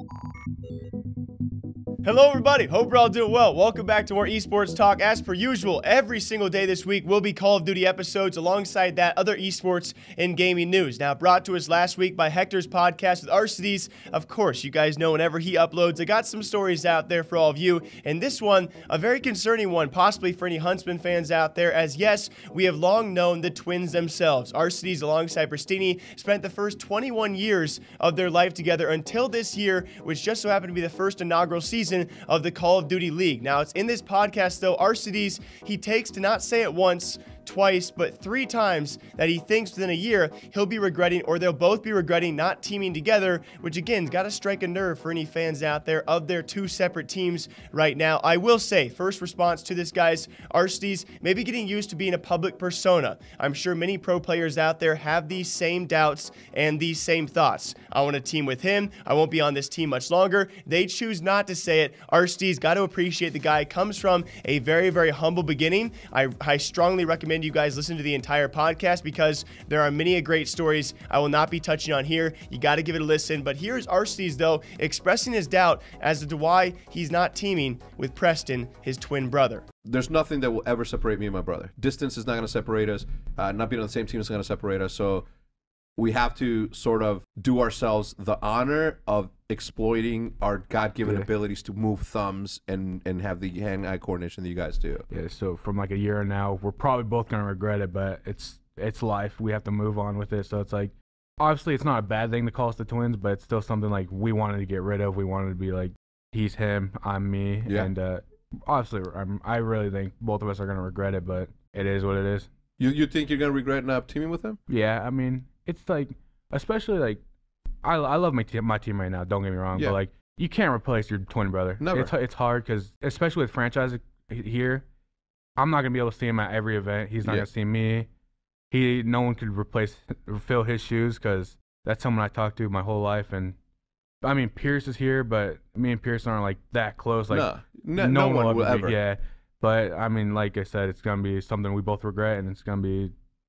Hello everybody, hope you're all doing well. Welcome back to more esports talk. As per usual, every single day this week will be Call of Duty episodes. Alongside that, other esports and gaming news. Now brought to us last week by Hector's podcast with Arcitys. Of course, you guys know whenever he uploads, I got some stories out there for all of you. And this one, a very concerning one, possibly for any Huntsman fans out there, as yes, we have long known the twins themselves. Arcitys alongside Prestinni spent the first 21 years of their life together until this year, which just so happened to be the first inaugural season of the Call of Duty League. Now, it's in this podcast, though, Arcitys, he takes to not say it once, twice, but 3 times that he thinks within a year he'll be regretting, or they'll both be regretting not teaming together, which again, got to strike a nerve for any fans out there of their 2 separate teams right now. I will say, first response to this, guys, Arcitys maybe getting used to being a public persona. I'm sure many pro players out there have these same doubts and these same thoughts. I want to team with him. I won't be on this team much longer. They choose not to say it. Arcitys got to appreciate the guy comes from a very, very humble beginning. I strongly recommend you guys listen to the entire podcast because there are many great stories I will not be touching on here. You got to give it a listen. But here's Arcitys, though, expressing his doubt as to why he's not teaming with Preston, his twin brother. There's nothing that will ever separate me and my brother. Distance is not going to separate us. Not being on the same team is going to separate us. So we have to sort of do ourselves the honor of exploiting our God-given abilities to move thumbs and have the hand-eye coordination that you guys do. Yeah, so from like a year now, we're probably both going to regret it, but it's life. We have to move on with it. So it's like, obviously it's not a bad thing to call us the twins, but it's still something like we wanted to get rid of. We wanted to be like, he's him, I'm me. Yeah. And obviously, I really think both of us are going to regret it, but it is what it is. You think you're going to regret not teaming with him? Yeah, I mean, it's like, especially like, I love my team right now, don't get me wrong, but like, you can't replace your twin brother. Never. It's hard because, especially with franchise here, I'm not going to be able to see him at every event. He's not going to see me. No one could fill his shoes because that's someone I talked to my whole life. And I mean, Pierce is here, but me and Pierce aren't like that close. Like, no one will ever. Yeah. But I mean, like I said, it's going to be something we both regret, and it's going to be,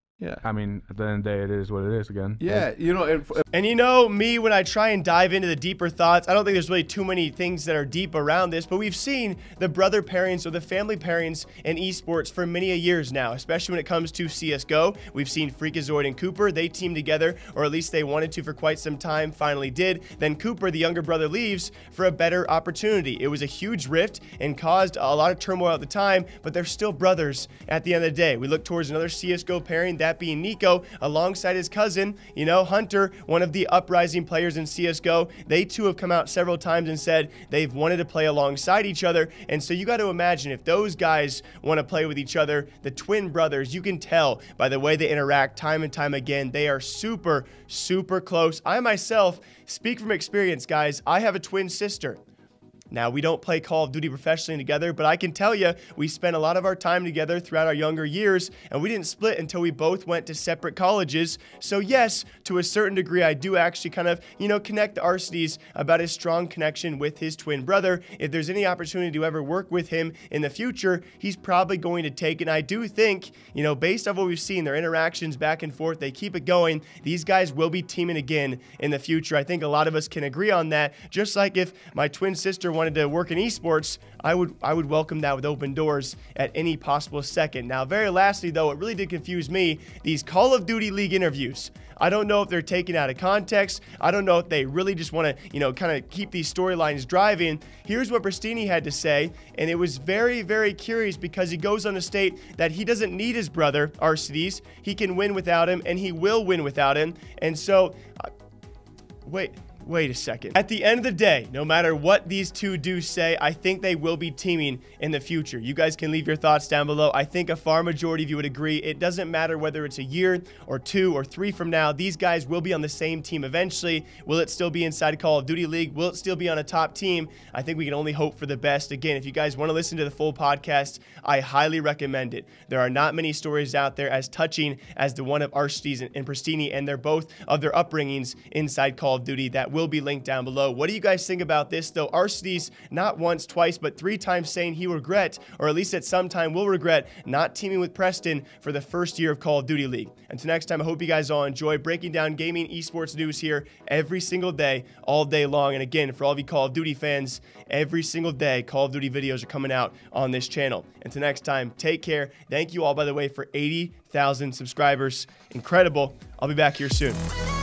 I mean, at the end of the day, it is what it is again. Yeah, you know, and you know me, when I try and dive into the deeper thoughts, I don't think there's really too many things that are deep around this, but we've seen the brother pairings or the family pairings in esports for many years now, especially when it comes to CSGO. We've seen Freakazoid and Cooper, they teamed together, or at least they wanted to for quite some time, finally did. Then Cooper, the younger brother, leaves for a better opportunity. It was a huge rift and caused a lot of turmoil at the time, but they're still brothers at the end of the day. We look towards another CSGO pairing, that being Nico alongside his cousin, you know, Hunter, one of the uprising players in CSGO. They too have come out several times and said they've wanted to play alongside each other. And so you got to imagine if those guys want to play with each other, the twin brothers, you can tell by the way they interact time and time again. They are super, super close. I myself speak from experience, guys. I have a twin sister. Now, we don't play Call of Duty professionally together, but I can tell you, we spent a lot of our time together throughout our younger years, and we didn't split until we both went to separate colleges. So yes, to a certain degree, I do actually kind of, you know, connect the Arcitys about his strong connection with his twin brother. If there's any opportunity to ever work with him in the future, he's probably going to take it. And I do think, you know, based on what we've seen, their interactions back and forth, they keep it going. These guys will be teaming again in the future. I think a lot of us can agree on that. Just like if my twin sister wanted to work in esports, I would welcome that with open doors at any possible second. Now, very lastly, though, it really did confuse me, these Call of Duty League interviews. I don't know if they're taken out of context. I don't know if they really just want to, you know, kind of keep these storylines driving. Here's what Prestinni had to say, and it was very, very curious because he goes on to state that he doesn't need his brother, Arcitys. He can win without him, and he will win without him. And so, Wait a second. At the end of the day, no matter what these two do say, I think they will be teaming in the future. You guys can leave your thoughts down below. I think a far majority of you would agree. It doesn't matter whether it's a year or 2 or 3 from now. These guys will be on the same team eventually. Will it still be inside Call of Duty League? Will it still be on a top team? I think we can only hope for the best. Again, if you guys want to listen to the full podcast, I highly recommend it. There are not many stories out there as touching as the one of Arcitys and Prestinni, and they're both of their upbringings inside Call of Duty that will be linked down below. What do you guys think about this, though? Arcitys, not once, twice, but 3 times saying he regret, or at least at some time will regret, not teaming with Preston for the first year of Call of Duty League. Until next time, I hope you guys all enjoy breaking down gaming esports news here every single day, all day long. And again, for all of you Call of Duty fans, every single day, Call of Duty videos are coming out on this channel. Until next time, take care. Thank you all, by the way, for 80,000 subscribers. Incredible. I'll be back here soon.